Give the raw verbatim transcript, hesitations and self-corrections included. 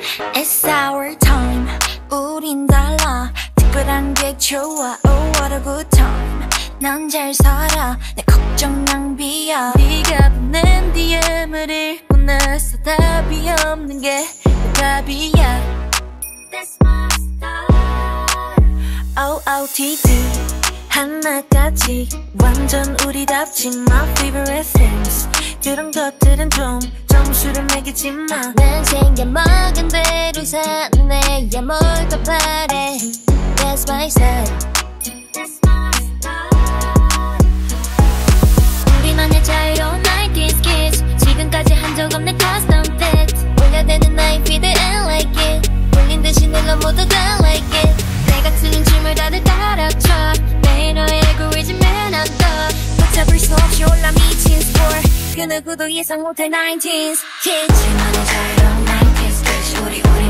It's our time 우린 달라 특별한 게 좋아 Oh what a good time 난 잘 살아 내 걱정 낭비야 네가 보낸 디엠을 읽고 나서 답이 없는 게 내 답이야 That's my style 오오티디 하나까지 완전 우리답지 My favorite things 그런 것들은 좀 점수를 매기지 마 난 챙겨 먹은 대로 사는 애야 뭘 더 바래 That's my style That's my style 우리만의 자유로운 나인티즈 kids 지금까지 한 적 없는 custom fit 올려대는 나의 feed and like it 울린 듯이 눌러 모두 다 like it 내가 트는 춤을 다들 따라쳐 매일 너의 알고리즘에 난 떠 붙잡을 수 없이 올라 미친 스포츠 그 누구도 예상 못할 나인티즈 kids 우리만의 자유로운 나인티즈 kids 우리 우리